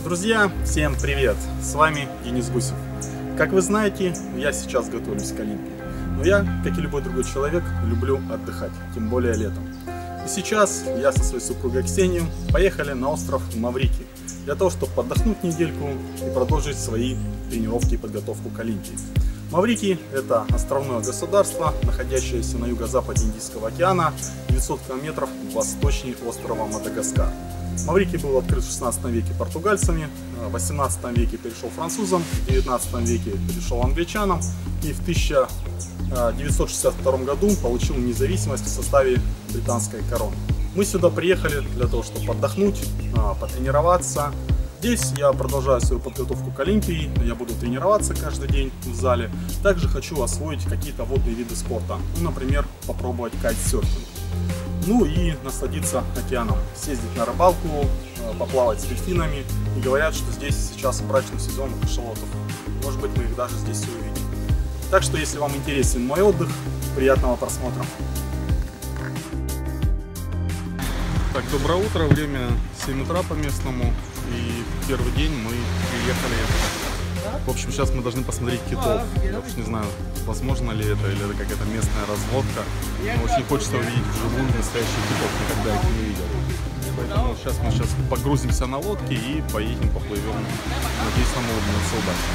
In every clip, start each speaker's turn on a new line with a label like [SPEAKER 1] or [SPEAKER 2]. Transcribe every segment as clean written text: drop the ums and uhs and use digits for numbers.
[SPEAKER 1] Друзья, всем привет! С вами Денис Гусев. Как вы знаете, я сейчас готовлюсь к Олимпии. Но я, как и любой другой человек, люблю отдыхать, тем более летом. И сейчас я со своей супругой Ксенией поехали на остров Маврикий для того, чтобы отдохнуть недельку и продолжить свои тренировки и подготовку к Олимпии. Маврикий – это островное государство, находящееся на юго-западе Индийского океана, 900 километров восточнее острова Мадагаскар. Маврикий был открыт в 16 веке португальцами, в 18 веке перешел французам, в 19 веке перешел англичанам и в 1962 году получил независимость в составе британской короны. Мы сюда приехали для того, чтобы отдохнуть, потренироваться. Здесь я продолжаю свою подготовку к Олимпии, я буду тренироваться каждый день в зале. Также хочу освоить какие-то водные виды спорта, например, попробовать кайтсерфинг. Ну и насладиться океаном, съездить на рыбалку, поплавать с дельфинами. И говорят, что здесь сейчас брачный сезон кашалотов. Может быть, мы их даже здесь и увидим. Так что, если вам интересен мой отдых, приятного просмотра. Так, доброе утро, время 7 утра по местному. И первый день мы приехали. В общем, сейчас мы должны посмотреть китов. Я уж не знаю, возможно ли это, или это какая-то местная разводка. Но очень хочется увидеть вживую настоящих китов, никогда их не видел. Поэтому сейчас мы погрузимся на лодке и поедем, поплывем. Надеюсь, нам улыбнется удача.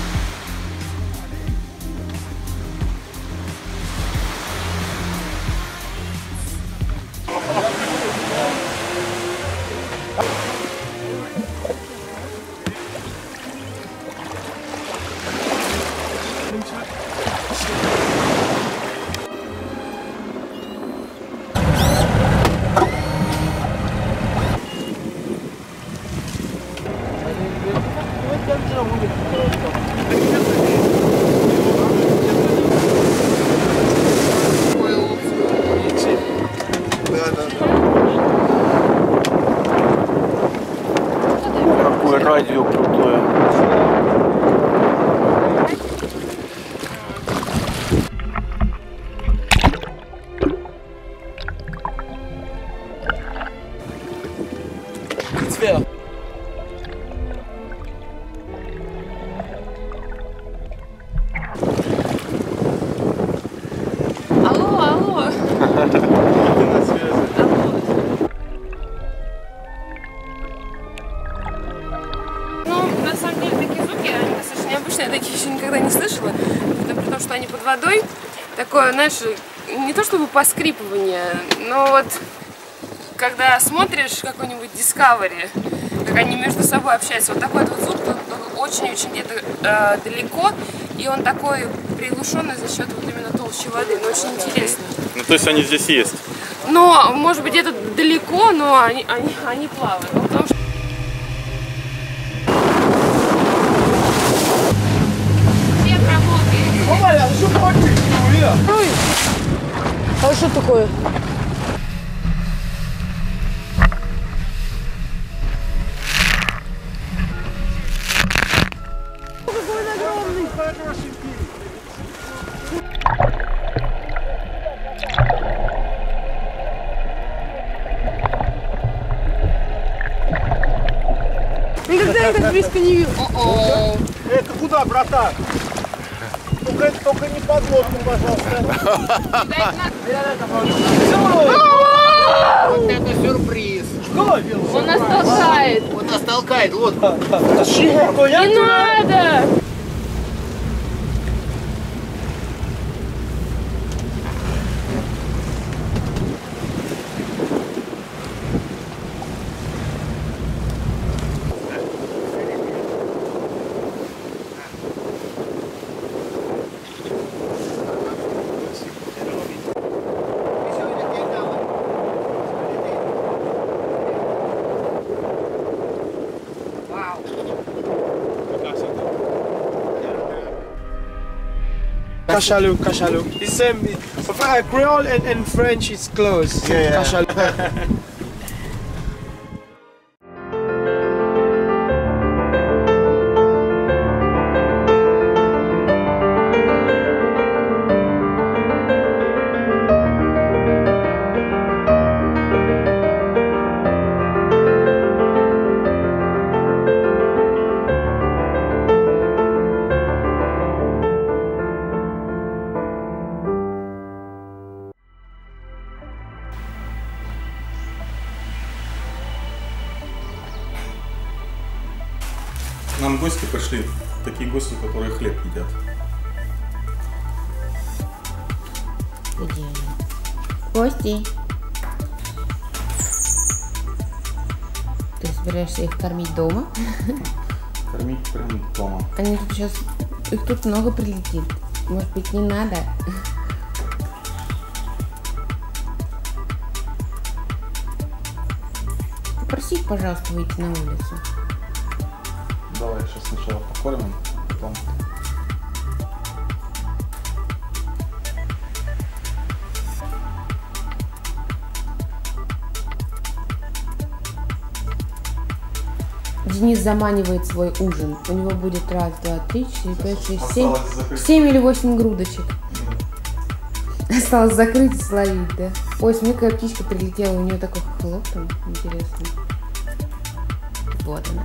[SPEAKER 2] Какое радио крутое.
[SPEAKER 3] Алло.
[SPEAKER 1] На связи.
[SPEAKER 3] Ну, на самом деле, такие звуки, они достаточно необычные, я такие еще никогда не слышала. Это при том, что они под водой. Такое, знаешь, не то чтобы поскрипывание, но вот когда смотришь какой-нибудь Discovery, как они между собой общаются, вот такой вот звук, очень-очень где-то далеко, и он такой приглушенный за счет вот именно толщи воды, но очень интересно.
[SPEAKER 1] Ну, то есть они здесь есть?
[SPEAKER 3] Но, может быть, где-то далеко, но они плавают. Ну, потому что... Привет, работает.
[SPEAKER 4] Ой, а что такое? Какой он огромный! Никогда я так близко не видел.
[SPEAKER 2] Это куда, братан? Только не под лодку, пожалуйста. Вот это сюрприз.
[SPEAKER 3] Он нас толкает.
[SPEAKER 2] Он нас толкает, вот.
[SPEAKER 3] Не надо!
[SPEAKER 5] Cachalot, cachalot. It's Creole and French is close.
[SPEAKER 2] Yeah.
[SPEAKER 5] Cachalot.
[SPEAKER 1] нам гости пришли, такие гости, которые хлеб едят.
[SPEAKER 6] Где они? Гости. Ты собираешься их кормить дома?
[SPEAKER 1] Кормить прямо дома.
[SPEAKER 6] Они тут сейчас... Их тут много прилетит. Может быть, не надо? Попроси их, пожалуйста, выйти на улицу.
[SPEAKER 1] Давай сейчас сначала покормим, потом...
[SPEAKER 6] Денис заманивает свой ужин. У него будет 1, 2, 3, 4, 5, 6, 7.
[SPEAKER 1] Осталось закрыть.
[SPEAKER 6] 7 или 8 грудочек. Осталось закрыть и словить, да? Ой, смотри, какая птичка прилетела. У нее такой хлоп там. Интересно. Вот она.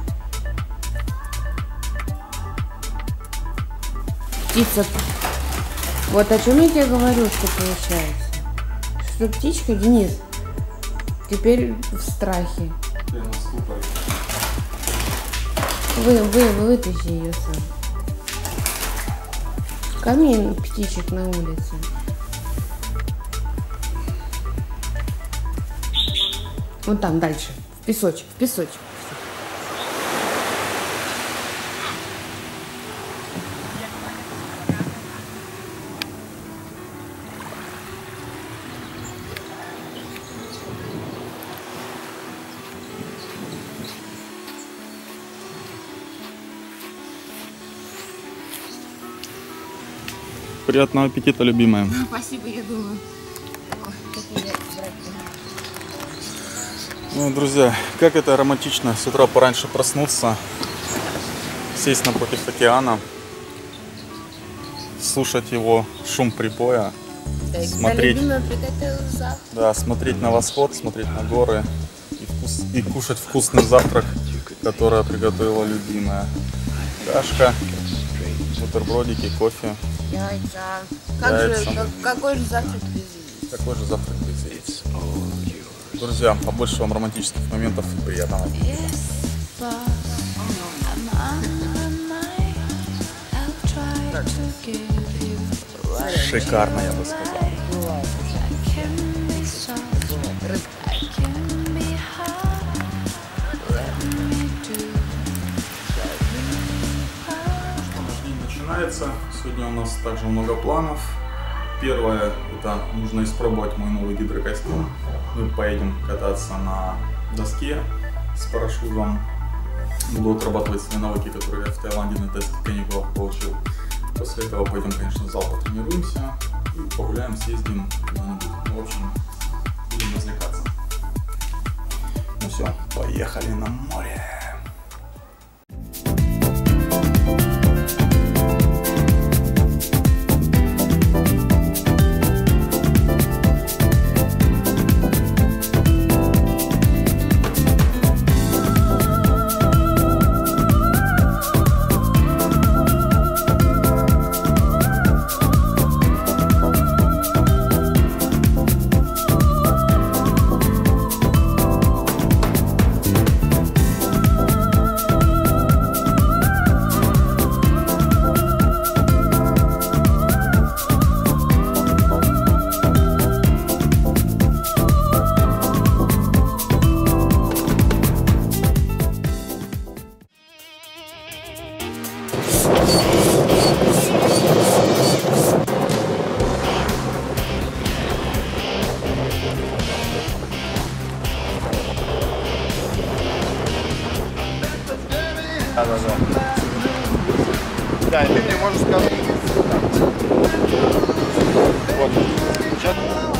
[SPEAKER 6] Птица. Вот о чем я тебе говорю, что получается. Что птичка, Денис, теперь в страхе. Вытащи ее сам. Камень птичек на улице. Вон там дальше. В песочек, в песочек.
[SPEAKER 1] Приятного аппетита, любимая.
[SPEAKER 6] Спасибо, я думаю.
[SPEAKER 1] Ну, друзья, как это романтично с утра пораньше проснуться, сесть напротив океана, слушать его шум прибоя, смотреть, да, смотреть на восход, смотреть на горы и кушать вкусный завтрак, который приготовила любимая. Кашка, бутербродики, кофе.
[SPEAKER 6] Яйца.
[SPEAKER 1] Яйца.
[SPEAKER 6] Какой же завтрак без яиц?
[SPEAKER 1] Такой же завтрак без яиц. Друзья, побольше вам романтических моментов и приятного аппетита. Шикарно, я бы сказал. Начинается. Сегодня у нас также много планов. Первое, это нужно испробовать мой новый гидрокостюм. Мы поедем кататься на доске с парашютом. Буду отрабатывать свои навыки, которые я в Таиланде на тайских каникулах получил. После этого пойдем, конечно, в зал потренируемся и погуляем, съездим куда-нибудь. В общем, будем развлекаться. Ну все, поехали на море.
[SPEAKER 2] Да, и ты мне можешь сказать. Вот. Сейчас.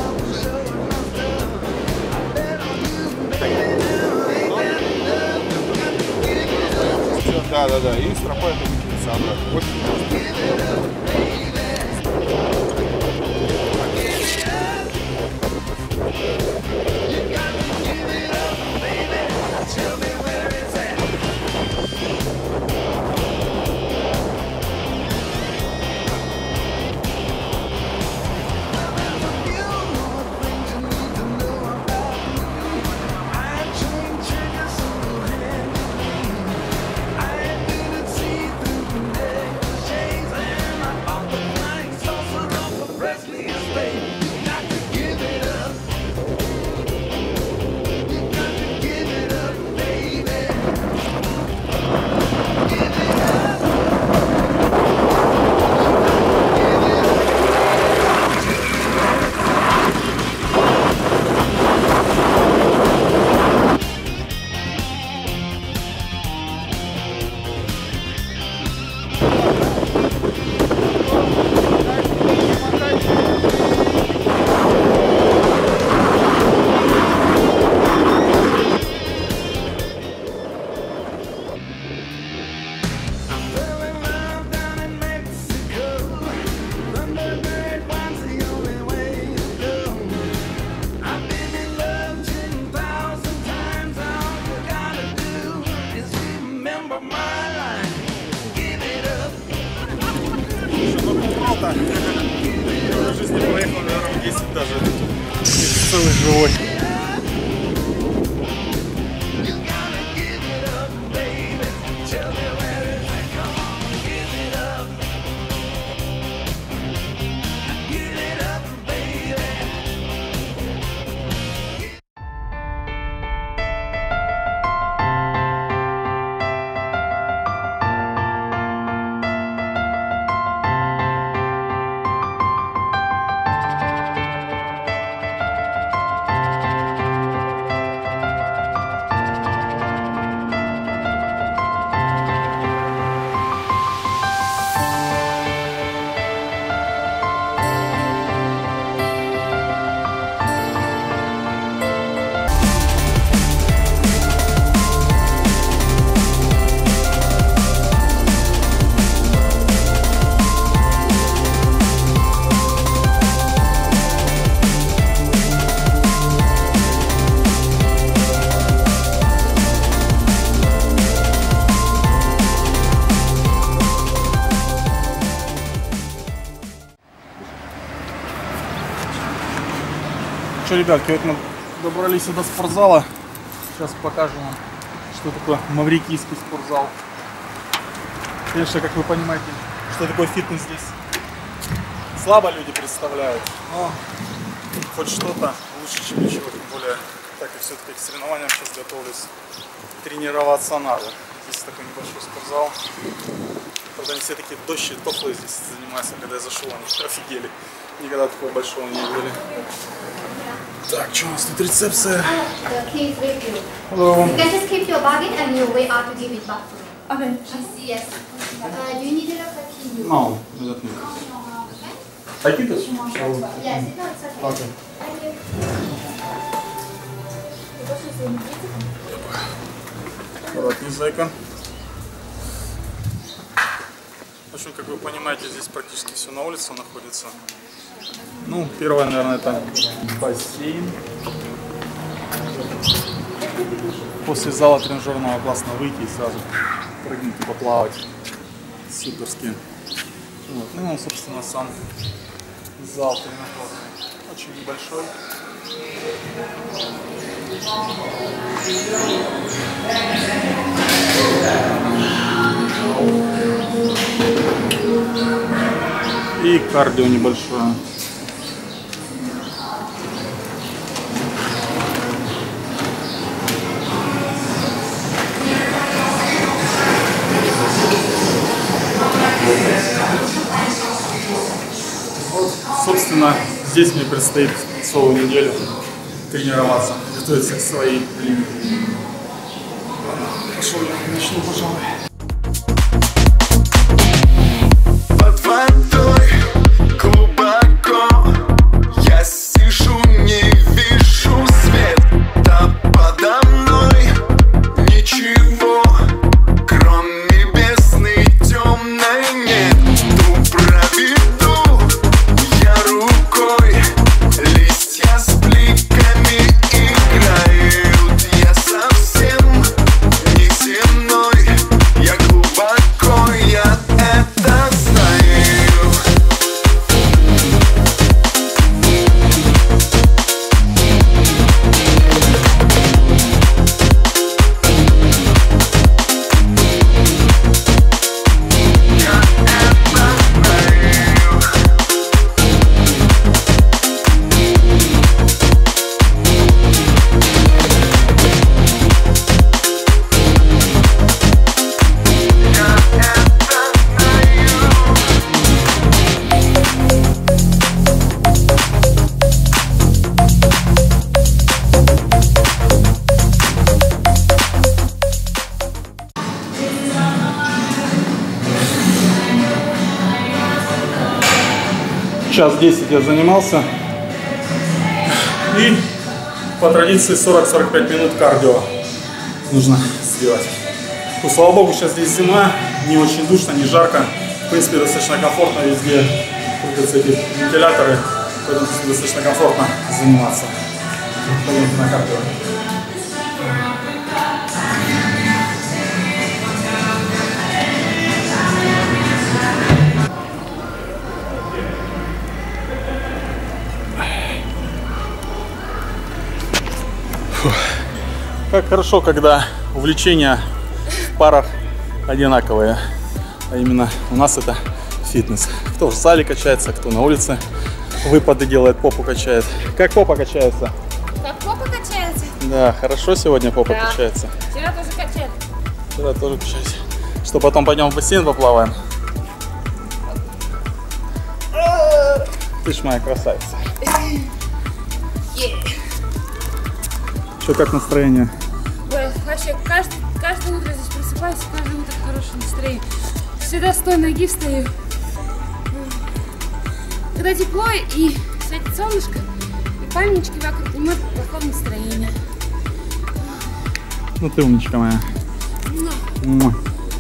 [SPEAKER 2] Да, и стропа это выкинется обратно. Вот.
[SPEAKER 1] 10 даже. Целый живой. Что, ребятки, вот мы добрались до спортзала. Сейчас покажу вам, что такое маврикийский спортзал. Конечно, как вы понимаете, что такое фитнес здесь слабо люди представляют, но хоть что-то лучше, чем ничего. Тем более, так как все-таки к соревнованиям сейчас готовлюсь, тренироваться надо. Здесь такой небольшой спортзал. Правда, они все такие дождь и топлые здесь занимаются. Когда я зашел, они офигели. Никогда такого большого не видели. Так, что у нас тут рецепция? Hello.
[SPEAKER 7] You can just keep your bargain and your way out to give it back to me.
[SPEAKER 4] Okay.
[SPEAKER 7] Yes. Do you need it or can you?
[SPEAKER 1] No, I don't need it. I keep it?
[SPEAKER 7] Yes, no, it's okay.
[SPEAKER 1] Okay.
[SPEAKER 7] Thank you.
[SPEAKER 1] Аккуратней, зайка. В общем, как вы понимаете, здесь практически все на улице находится. Ну, первое, наверное, это бассейн. После зала тренажерного классно выйти и сразу прыгнуть и поплавать. Суперски. Вот. Ну, собственно, сам зал тренажерный. Очень небольшой. И кардио небольшое. Собственно, здесь мне предстоит целую неделю тренироваться, готовиться к своей линии. Пошел я начну, пожалуй.
[SPEAKER 8] Под водой глубоко я сижу, не вижу света подо мной. Ничего, кроме бездны темной нет. Ту проведу я рукой, листья с бликами играют. Я совсем не земной, я глубоко, я это знаю.
[SPEAKER 1] Час 10 я занимался. И по традиции 40-45 минут кардио нужно сделать. Ну, слава богу, сейчас здесь зима, не очень душно, не жарко. В принципе, достаточно комфортно везде. Крутятся эти вентиляторы, поэтому достаточно комфортно заниматься. Пойдемте на кардио. Как хорошо, когда увлечения в парах одинаковые. А именно у нас это фитнес. Кто в зале качается, кто на улице выпады делает, попу качает. Как попа качается?
[SPEAKER 3] Как попа качается?
[SPEAKER 1] Да, хорошо сегодня попа
[SPEAKER 3] Да.
[SPEAKER 1] качается.
[SPEAKER 3] Вчера тоже качали.
[SPEAKER 1] Вчера тоже качались. Что, потом пойдем в бассейн поплаваем? Ты ж моя красавица. Что, как настроение?
[SPEAKER 3] Ой, вообще, каждое утро здесь просыпаюсь, каждое утро хорошее настроение. Всегда с той ноги встаю. Когда тепло и светит солнышко, и пальмички вокруг, и нет плохого настроения.
[SPEAKER 1] Ну ты умничка моя. Муа.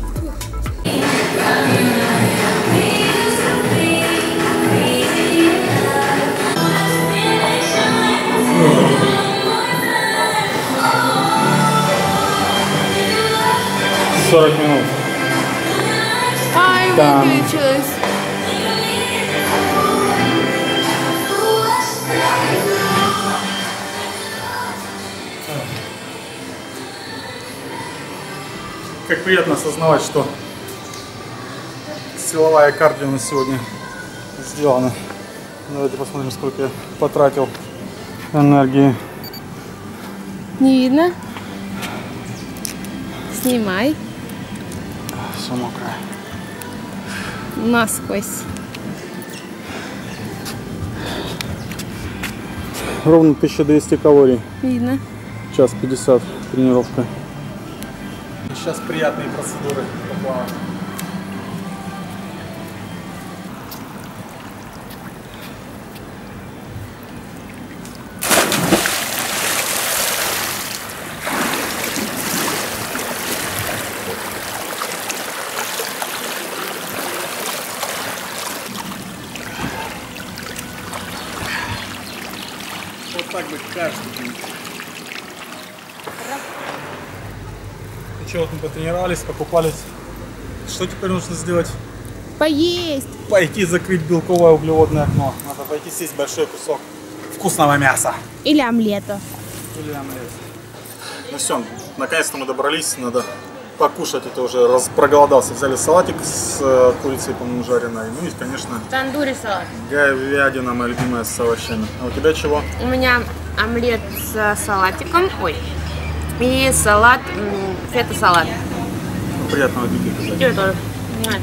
[SPEAKER 1] минут.
[SPEAKER 4] Ай,
[SPEAKER 1] Там.
[SPEAKER 4] выключилась.
[SPEAKER 1] Как приятно осознавать, что силовая кардио на сегодня сделана. Давайте посмотрим, сколько я потратил энергии.
[SPEAKER 6] Не видно? Снимай.
[SPEAKER 1] Все мокрое.
[SPEAKER 6] Насквозь.
[SPEAKER 1] Ровно 1200 калорий.
[SPEAKER 6] Видно.
[SPEAKER 1] Час 50 тренировка. Сейчас приятные процедуры. Вот так бы каждый день. Что, вот мы потренировались, покупались. Что теперь нужно сделать?
[SPEAKER 6] Поесть.
[SPEAKER 1] Пойти закрыть белковое углеводное окно. Надо пойти съесть большой кусок вкусного мяса.
[SPEAKER 6] Или омлета.
[SPEAKER 1] Или омлет. Ну все, наконец-то мы добрались. Надо покушать. Это уже проголодался. Взяли салатик с курицей, по-моему, жареной. Ну и, конечно,
[SPEAKER 6] Тандури салат.
[SPEAKER 1] говядина, моя любимая, с овощами. А у тебя чего?
[SPEAKER 6] У меня омлет с салатиком. Ой. И салат, фета-салат.
[SPEAKER 1] Приятного аппетита.
[SPEAKER 6] Тебе тоже. На.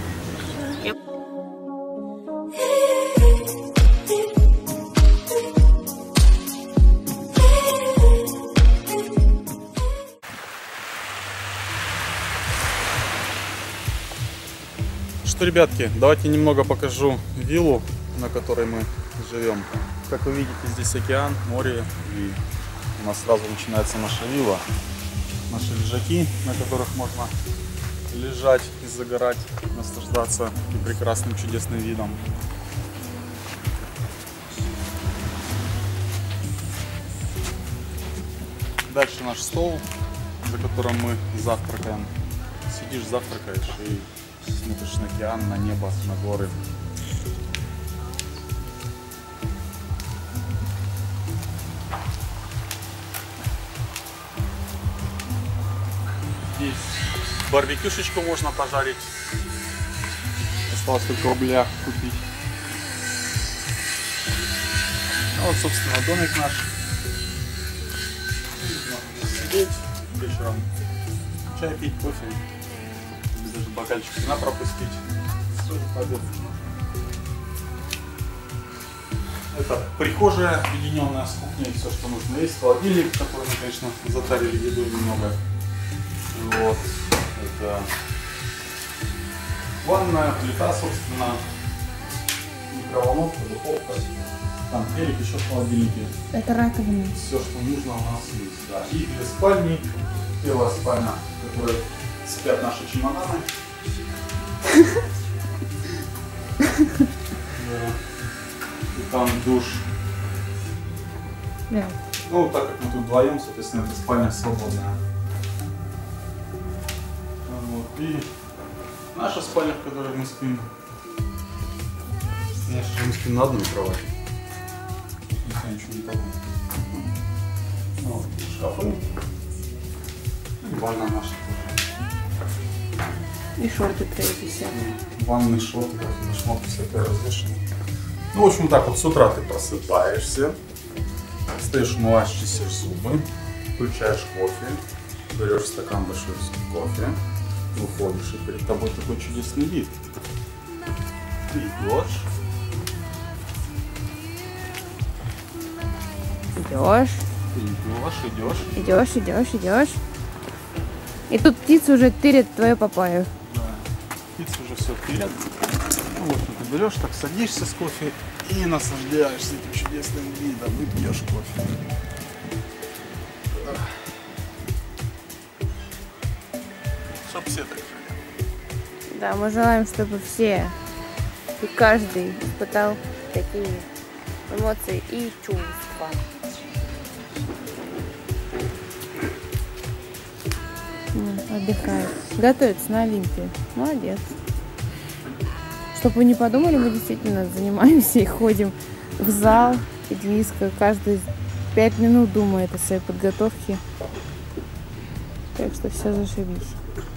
[SPEAKER 1] Что, ребятки, давайте немного покажу виллу, на которой мы живем. Как вы видите, здесь океан, море, и у нас сразу начинается наша вилла. Наши лежаки, на которых можно лежать и загорать, наслаждаться и прекрасным чудесным видом. Дальше наш стол, за которым мы завтракаем. Сидишь, завтракаешь и смотришь на океан, на небо, на горы. Здесь барбекюшечку можно пожарить. Осталось только угля купить. А вот, собственно, домик наш. Можно сидеть вечером, чай пить, кофе. Даже бокальчик вина пропустить. Тоже пойдет. Это прихожая, объединенная с кухней, все, что нужно. Есть холодильник, который мы, конечно, затарили едой немного. Вот. Это ванная, плита, собственно, микроволновка, духовка. Там телек еще в холодильнике.
[SPEAKER 6] Это раковина.
[SPEAKER 1] Все, что нужно, у нас есть. Да. И две спальни. Первая спальня, в которой спят наши чемоданы. И там душ.
[SPEAKER 6] Да.
[SPEAKER 1] Ну, так как мы тут вдвоем, соответственно, эта спальня свободная. Вот. И наша спальня, в которой мы спим. Конечно же, мы спим на одной кровати. Никто ничего не подумал. Вот, шкафы. ванна наша.
[SPEAKER 6] И шорты твои висят.
[SPEAKER 1] Ванный шорты, шмотки всякие разрешены. Ну, в общем, так вот с утра ты просыпаешься, встаешь, умываешь, чистишь зубы, включаешь кофе, берешь стакан большой кофе, выходишь, и перед тобой такой чудесный вид. Ты идешь.
[SPEAKER 6] Идешь. И тут птицы уже тырят твою папайю.
[SPEAKER 1] Да, птицы уже все тырят. Ну, вот ты берешь, так садишься с кофе и наслаждаешься этим чудесным видом, и пьешь кофе. Чтоб все так жили.
[SPEAKER 6] Да, мы желаем, чтобы все и каждый испытал такие эмоции и чувства. Отдыхает. Готовится на Олимпию. Молодец. Чтобы вы не подумали, мы действительно занимаемся и ходим в зал. И Дениска каждые 5 минут думает о своей подготовке. Так что все зашибись.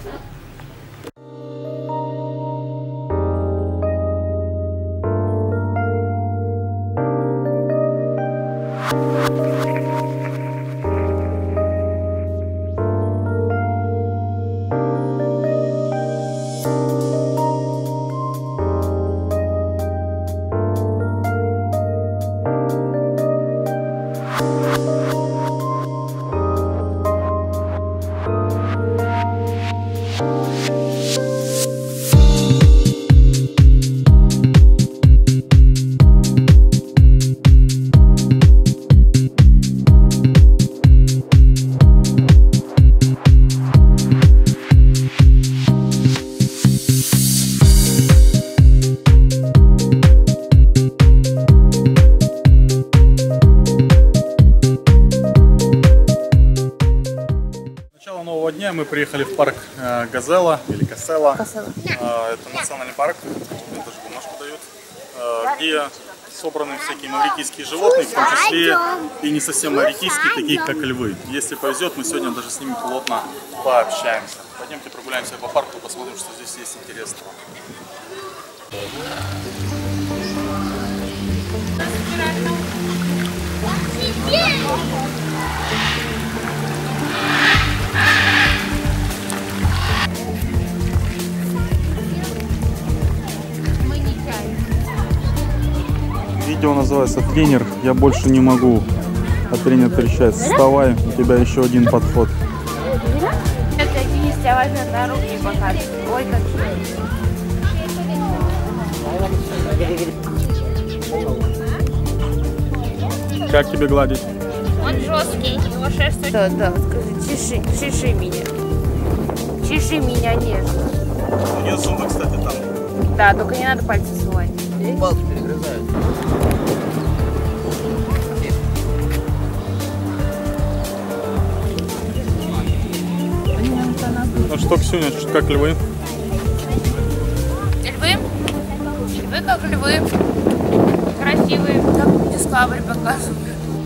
[SPEAKER 1] Дня мы приехали в парк Газела или Касела. Это национальный парк, даже бумажку дают, где собраны всякие маврикийские животные, в том числе и не совсем маврикийские, такие как львы. Если повезет, мы сегодня даже с ними плотно пообщаемся. Пойдемте прогуляемся по парку, посмотрим, что здесь есть интересного. Видео называется «Тренер, я больше не могу». А тренер кричит: вставай, у тебя еще один подход.
[SPEAKER 6] Это Денис тебя возьмет на руки и покажет. Ой, как
[SPEAKER 1] Как тебе гладить?
[SPEAKER 6] он жесткий, его шерсть. Да, скажи, чеши меня. Чеши меня нежно.
[SPEAKER 1] У нее зубы, кстати, там.
[SPEAKER 6] Да, только не надо пальцы сувать.
[SPEAKER 2] Палцы перегрызают.
[SPEAKER 1] Ну что, Ксюня, как львы?
[SPEAKER 6] Львы? Львы как львы. Красивые, как Discovery показывают.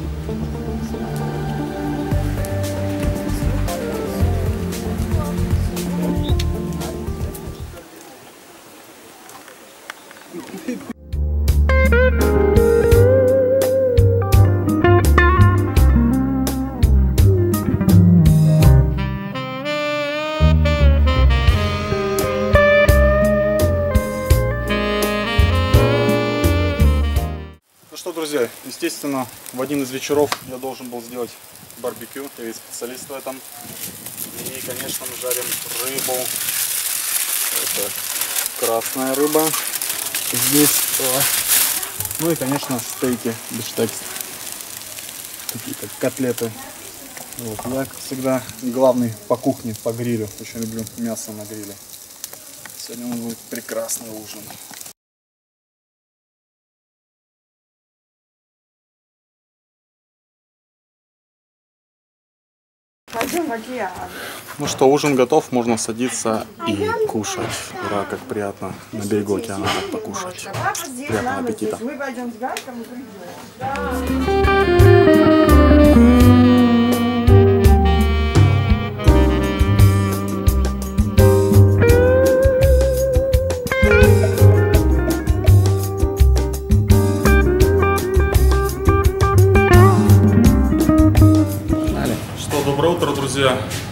[SPEAKER 1] Друзья, естественно, в один из вечеров я должен был сделать барбекю, я ведь специалист в этом. И, конечно, мы жарим рыбу. Это красная рыба. Здесь, ну и, конечно, стейки, бифштекс. Такие как котлеты. Вот. Я, как всегда, главный по кухне, по грилю. Очень люблю мясо на гриле. Сегодня у нас будет прекрасный ужин. Ну что, ужин готов, можно садиться и кушать. Ура, как приятно на берегу океана так покушать. Приятного аппетита.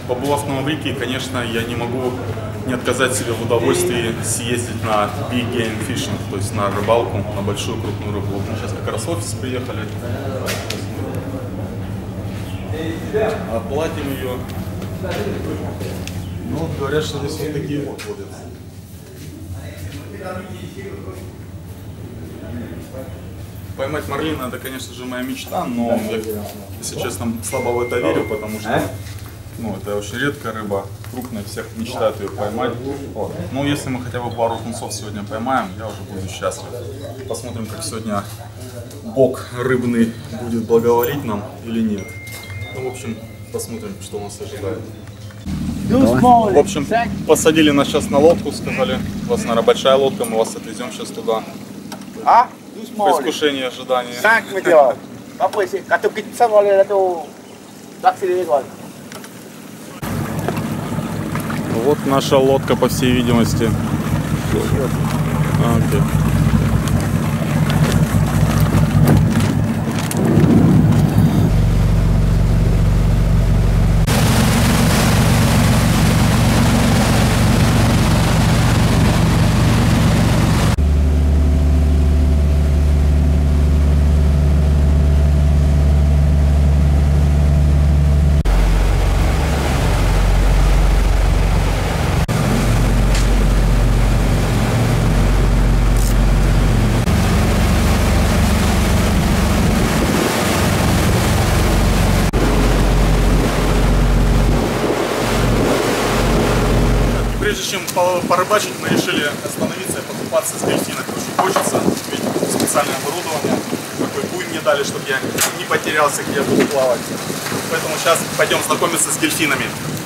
[SPEAKER 1] Побывав на Маврикии, конечно, я не могу не отказать себе в удовольствии съездить на big game fishing, то есть на рыбалку, на большую крупную рыбу. Вот мы сейчас как раз в офис приехали. Оплатим ее. Ну, говорят, что здесь вот такие вот ходят. Поймать марлина — это, конечно же, моя мечта, но я, если честно, слабо в это верю, потому что это очень редкая рыба, крупная, всех мечтают ее поймать. Вот. Но если мы хотя бы пару тунцов сегодня поймаем, я уже буду счастлив. Посмотрим, как сегодня Бог рыбный будет благоволить нам или нет. Ну, в общем, посмотрим, что нас ожидает. В общем, посадили нас сейчас на лодку, сказали, у вас, наверное, большая лодка, мы вас отвезем сейчас туда. Предвкушение, ожидание. Вот наша лодка, по всей видимости. Okay. Прежде чем порыбачить, мы решили остановиться и покупаться с дельфинами. Очень хочется, ведь специальное оборудование, такой буй мне дали, чтобы я не потерялся, где я буду плавать. Поэтому сейчас пойдем знакомиться с дельфинами.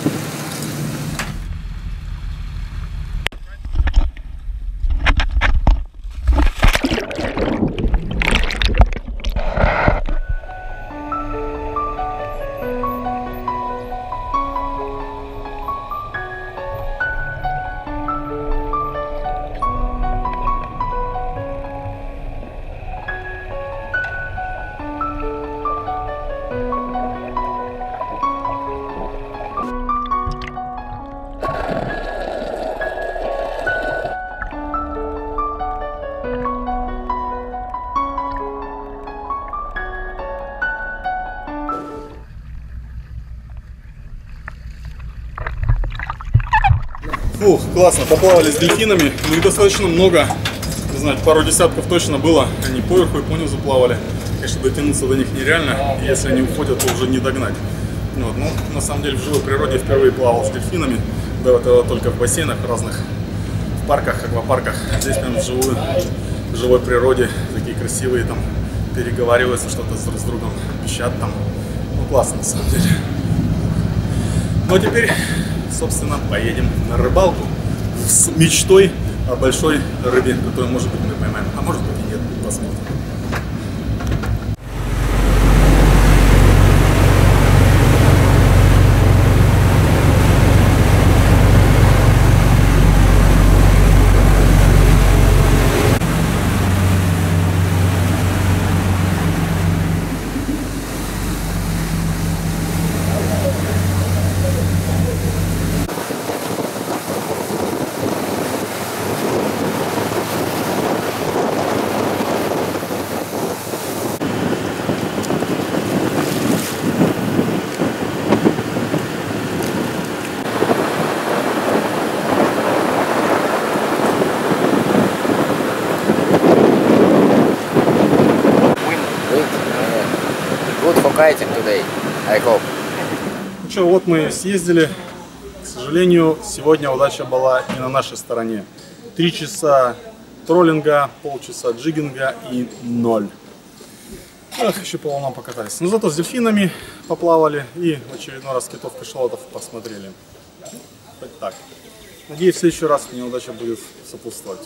[SPEAKER 1] Фух, классно, поплавали с дельфинами, ну и достаточно много, не знаю, пару десятков точно было, они поверху и понизу плавали. Конечно, дотянуться до них нереально, и если они уходят, то уже не догнать. Вот, ну, на самом деле, в живой природе впервые плавал с дельфинами, до этого только в бассейнах разных, в парках, аквапарках, а здесь прям в живой природе, такие красивые, там, переговариваются что-то с другом, пищат там, ну, классно, на самом деле. Ну, а теперь, собственно, поедем на рыбалку с мечтой о большой рыбе, которую, может быть, мы поймаем, а может быть и нет, посмотрим. Ну что, вот мы съездили. К сожалению, сегодня удача была не на нашей стороне. 3 часа троллинга, полчаса джигинга и 0. Ах, еще по волнам покатались. Но зато с дельфинами поплавали и в очередной раз китов, кашалотов посмотрели. Хоть так. Надеюсь, в следующий раз мне удача будет сопутствовать.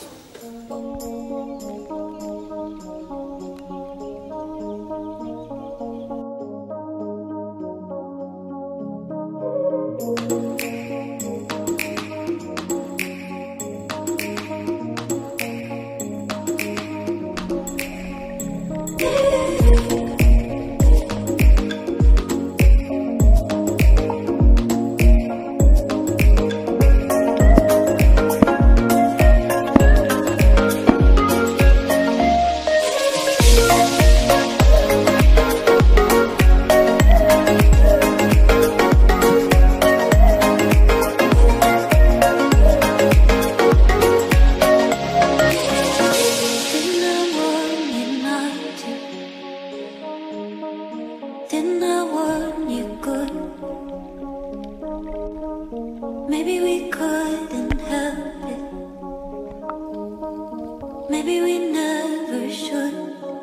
[SPEAKER 9] Maybe we couldn't help it. Maybe we never should.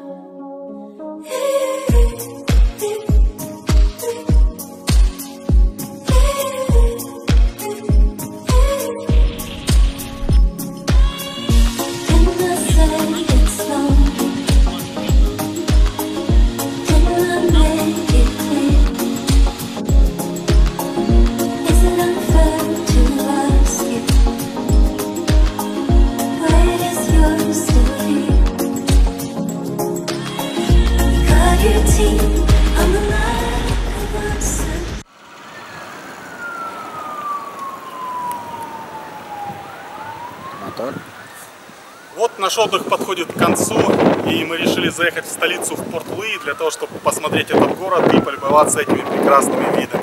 [SPEAKER 1] Вот наш отдых подходит к концу, и мы решили заехать в столицу, в Порт-Луи, для того, чтобы посмотреть этот город и полюбоваться этими прекрасными видами.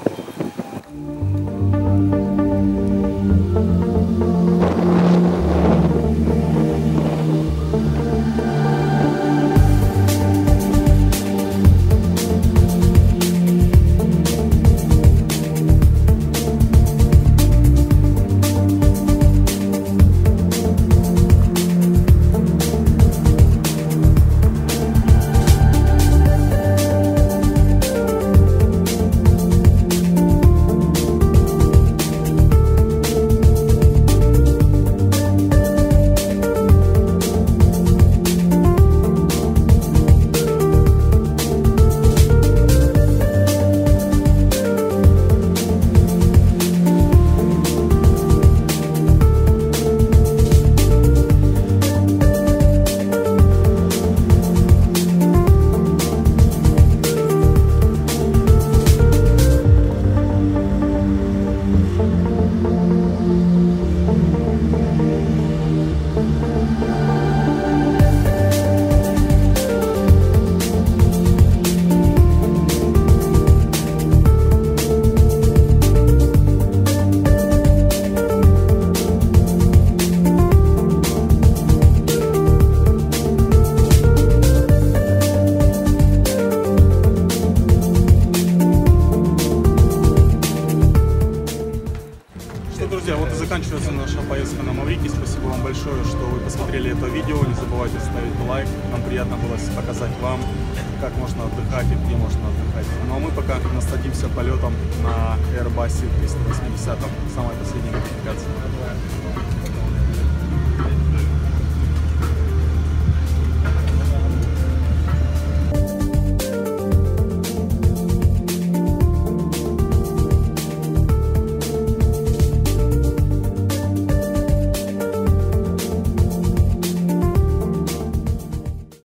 [SPEAKER 1] Друзья, вот и заканчивается наша поездка на Маврикий. Спасибо вам большое, что вы посмотрели это видео. Не забывайте ставить лайк. Нам приятно было показать вам, как можно отдыхать и где можно отдыхать. Ну а мы пока насладимся полетом на Airbus 380, самой последней модификации.